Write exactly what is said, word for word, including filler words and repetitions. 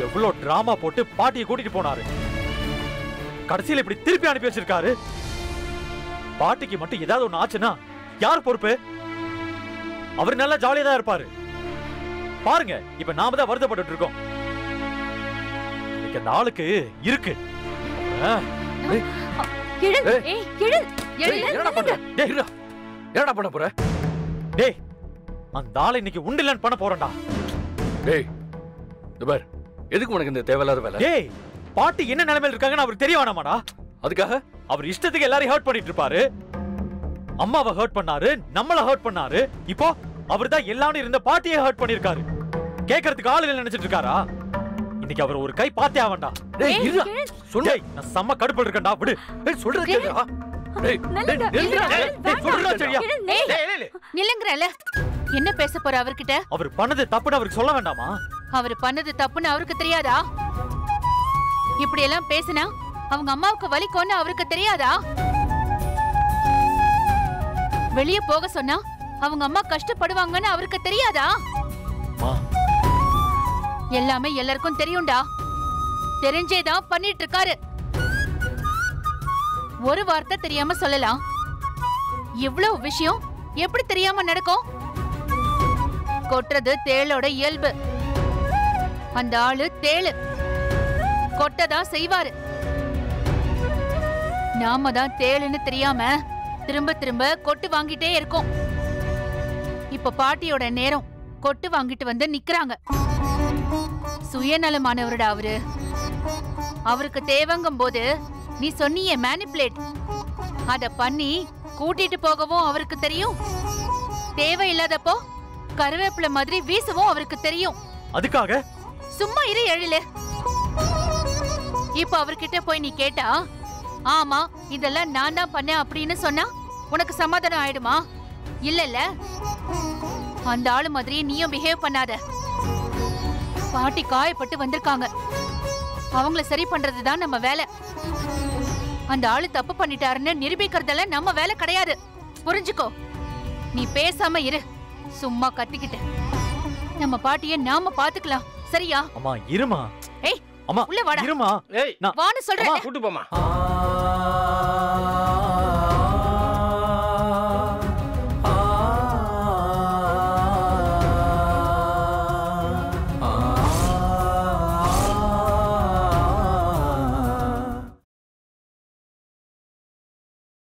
எவ்வளவு டிராமா போட்டு பாட்டியை கூட்டிட்டு போனாரு. கடைசியில இப்படி திருப்பி அனுப்பி வச்சிருக்காரு. பாட்டிக்கு மட்டும் ஏதாவது ஒண்ணு ஆச்சுன்னா யார் பொறுப்பு? அவர் நல்லா ஜாலியா தான் இருப்பாரு. பாருங்க, இப்ப நாம தான் வருத்தப்பட்டு இருக்கோம். இந்த ஆளுக்கு இருக்கு. என்னடா பண்ண போற? டேய், அந்த ஆளை இன்னைக்கு உண்டில்லன்னு பண்ண போறேன்டா. டேய், பார், எதுக்கு உனக்கு இந்த தேவையில்லாத வேலை? டேய், பாட்டி என்ன நிலைமையில இருக்காங்கன்னு அவருக்கு தெரிய வேணாமாடா? அதுக்காக அவர் இஷ்டத்துக்கு எல்லாரையும் ஹர்ட் பண்ணிட்டு இருப்பாரு. அம்மாவை ஹர்ட் பண்ணாரு, நம்மள ஹர்ட் பண்ணாரு. இப்போ அவர் தான் எல்லாரும் இருந்த பாட்டியை ஹர்ட் பண்ணிருக்காரு. கேக்குறதுக்கு ஆளுங்க நினைச்சிட்டு இருக்காரா? இன்னைக்கு அவர் ஒரு கை பார்த்தே ஆவண்டா. டேய், இருடா. சொல்லு, நான் செம்ம கடுப்புல இருக்கேன்டா. விடு. டேய், சொல்றது கேளுடா. டேய், டேய், சொல்றா சரியா? நில்லுங்கறல. என்ன பேச போற அவர்கிட்ட? அவர் பண்ணது தப்புன்னு அவருக்கு சொல்ல வேண்டாமா? அவர் பண்ணது தப்புன்னு அவருக்கு தெரியாதா? இப்படி எல்லாம் பேசினா அவங்க அம்மாவுக்கு வலிக்கும்னு அவருக்கு தெரியாதா? வெளிய போக சொன்னா அவங்க அம்மா கஷ்டப்படுவாங்கன்னு அவருக்கு தெரியாதா? எல்லாமே எல்லாருக்கும் தெரியும்டா. தெரிஞ்சேதான் பண்ணிட்டு இருக்காரு. ஒரு வார்த்தை தெரியாம சொல்லலாம். இவ்வளவு விஷயம் எப்படி தெரியாம நடக்கும்? கொட்டுறது தேளோட இயல்பு. அந்த ஆளு தேளு கொட்டதான் செய்வாரு. நாம தான் தேளுன்னு தெரியாம திரும்ப திரும்ப கொட்டு வாங்கிட்டே இருக்கோம். இப்ப பாட்டியோட நேரம். கொட்டு வாங்கிட்டு வந்து நிக்கிறாங்க. சுயநலமானவருடா அவரு. அவருக்கு தேவங்கும் போது நீ சொன்னியே மேனிபுலேட், அத பண்ணி கூட்டிட்டு போகவும் அவருக்கு தெரியும். தேவையில்லாதப்போ கருவேப்பிலை மாதிரி வீசவும் அவருக்கு தெரியும். அதுக்காக சும்மா இரு எழிலு. இப்ப அவர்கிட்ட போய் நீ கேட்டா, ஆமா இதெல்லாம் நான் தான் பண்ணேன் அப்படின்னு சொன்னா உனக்கு சமாதானம் ஆயிடுமா? இல்ல இல்ல, அந்த ஆளு மாதிரி நீயும் பிஹேவ் பண்ணாத. பாட்டி காயப்பட்டு வந்திருக்காங்க. அவங்கள சரி பண்றதுதான் நம்ம வேலை. அந்த ஆளு தப்பு பண்ணிட்டாருன்னு நிரூபிக்கிறதுல நம்ம வேலை கிடையாது. புரிஞ்சுக்கோ. நீ பேசாம இரு. சும்மா கத்திக்கிட்டு நம்ம பாட்டிய நாம பாத்துக்கலாம். சரியா? அம்மா இருமா. ஏய், அம்மா உள்ள வாடா. இருமா. ஏய், வான்னு சொல்றேன். கூட்டு போமா.